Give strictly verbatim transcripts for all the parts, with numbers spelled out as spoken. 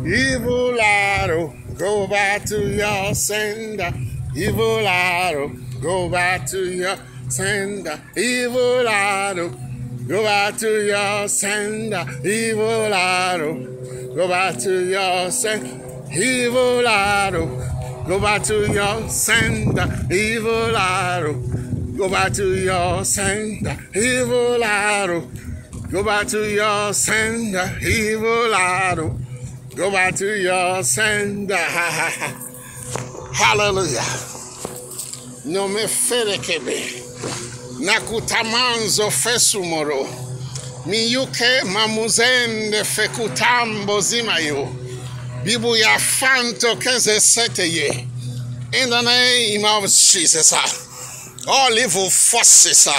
Evil arrow, go back to your sender. Evil arrow, go back to your sender. Evil arrow, go back to your sender. Evil arrow, go back to your sender. Evil arrow, go back to your sender. Evil arrow, go back to your sender. Evil arrow, go back to your sender. Evil arrow, go back to your sender. Hallelujah. No me ferekebe. Nakutamanzo fesumoro. Miyuke mamuzende fekutambo zimayo. Bibu ya fanto keze seteye. In the name of Jesus. All evil forces,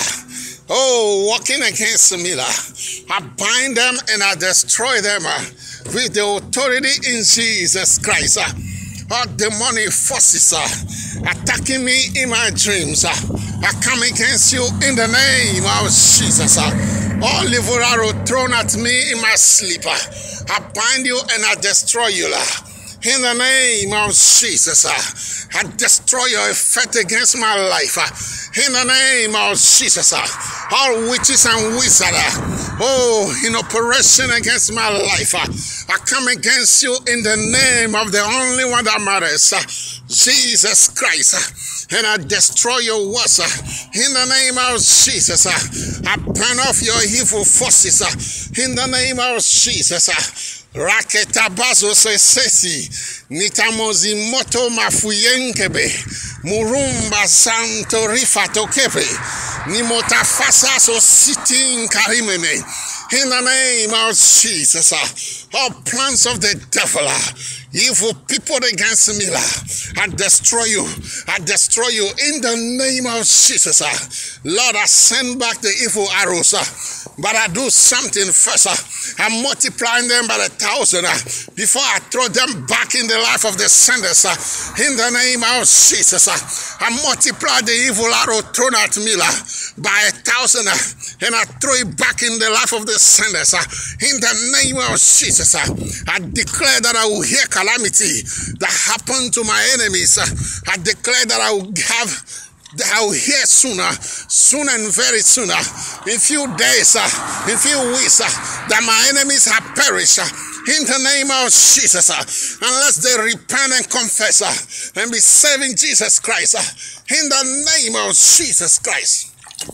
oh, working against me, I bind them and I destroy them with the authority in Jesus Christ. All demonic forces attacking me in my dreams, I come against you in the name of Jesus. All evil arrow thrown at me in my sleep, I bind you and I destroy you. In the name of Jesus, I destroy your effect against my life. In the name of Jesus, all witches and wizards, oh, in operation against my life, I come against you in the name of the only one that matters, Jesus Christ, and I destroy your works. In the name of Jesus, I burn off your evil forces. In the name of Jesus, Raketa bazo se sesi nitamozi moto mafuyenkebe murumba santo rifato kepe nimotafasa so sitting karimene. In the name of Jesus, all plans of the devil, evil people against me, I destroy you. I destroy you in the name of Jesus. Lord, I send back the evil arrows, but I do something first. I'm multiplying them by the thousand before I throw them back in the life of the senders. In the name of Jesus, I multiply the evil arrow thrown at me by a thousand, and I throw it back in the life of the senders. In the name of Jesus, I declare that I will hear calamity that happened to my enemies. I declare that I will have that I will hear sooner, soon and very sooner, in few days, in few weeks, that my enemies have perished. In the name of Jesus, unless they repent and confess and be serving Jesus Christ. In the name of Jesus Christ.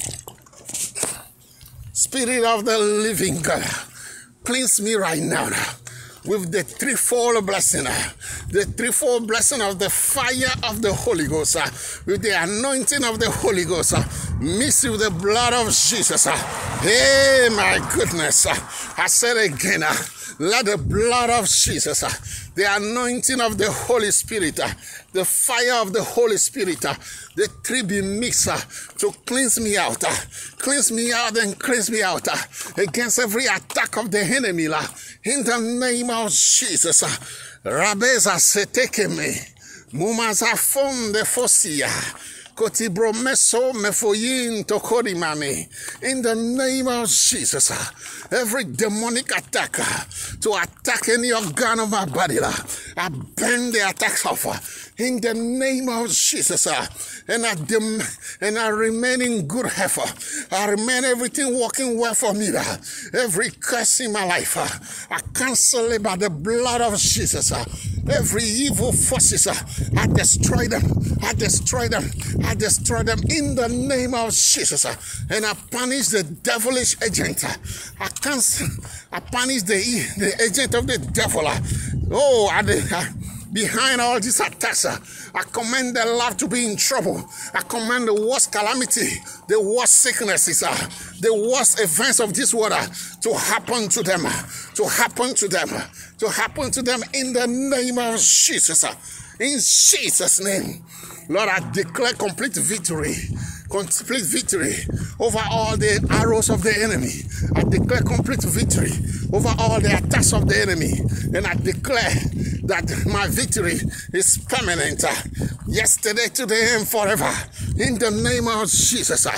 Spirit of the living God, cleanse me right now, now with the threefold blessing, the threefold blessing of the fire of the Holy Ghost, with the anointing of the Holy Ghost, mixed with the blood of Jesus. Hey, my goodness. I said again, let the blood of Jesus, the anointing of the Holy Spirit, the fire of the Holy Spirit, the three be mixed to cleanse me out, cleanse me out and cleanse me out against every attack of the enemy. In the name of Jesus, Rabeza setekeme, mumaza fonde fosia. Kotibromeso mefoyin tokorimame. In the name of Jesus, every demonic attack to attack any organ of my body, I bend the attacks off. In the name of Jesus, and I dem and I remain in good health. I remain everything working well for me. Every curse in my life, I cancel it by the blood of Jesus. Every evil forces, I destroy them. I destroy them. I destroy them in the name of Jesus. And I punish the devilish agent. I cancel. I punish the, the agent of the devil. Oh, I, I behind all these attacks, I command their life to be in trouble. I command the worst calamity, the worst sicknesses, the worst events of this world to happen to them, to happen to them, to happen to them in the name of Jesus. In Jesus' name, Lord, I declare complete victory. Complete victory over all the arrows of the enemy. I declare complete victory over all the attacks of the enemy. And I declare that my victory is permanent. Yesterday, today, and forever. In the name of Jesus.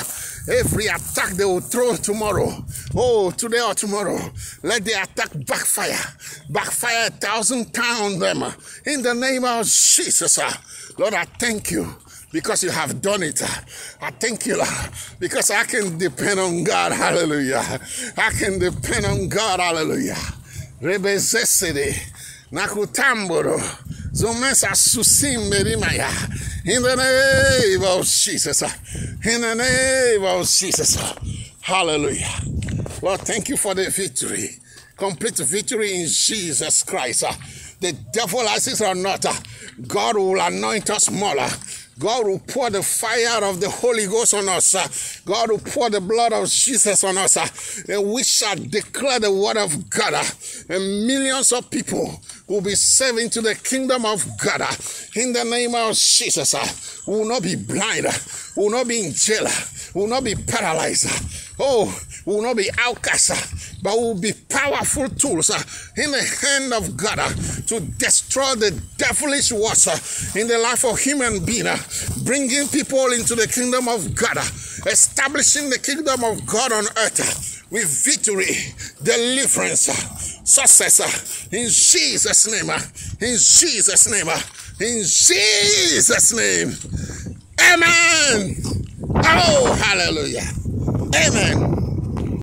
Every attack they will throw tomorrow, oh, today or tomorrow, let the attack backfire. Backfire a thousand times them. In the name of Jesus, Lord, I thank you because you have done it. I thank you, Lord, because I can depend on God. Hallelujah. I can depend on God. Hallelujah. Rebezesede, nakutamboro, zomesa susim merimaya. In the name of Jesus. In the name of Jesus. Hallelujah. Lord, thank you for the victory. Complete victory in Jesus Christ. The devil as it or not, God will anoint us more. God will pour the fire of the Holy Ghost on us. God will pour the blood of Jesus on us. And we shall declare the word of God. And millions of people will be saved into the kingdom of God. In the name of Jesus, we will not be blind. We will not be in jail. We will not be paralyzed. Oh, we will not be outcast, but we will be powerful tools in the hand of God to destroy the devilish works in the life of human being, bringing people into the kingdom of God, establishing the kingdom of God on earth with victory, deliverance, success. In Jesus' name, in Jesus' name, in Jesus' name. Amen. Oh, hallelujah. Amen.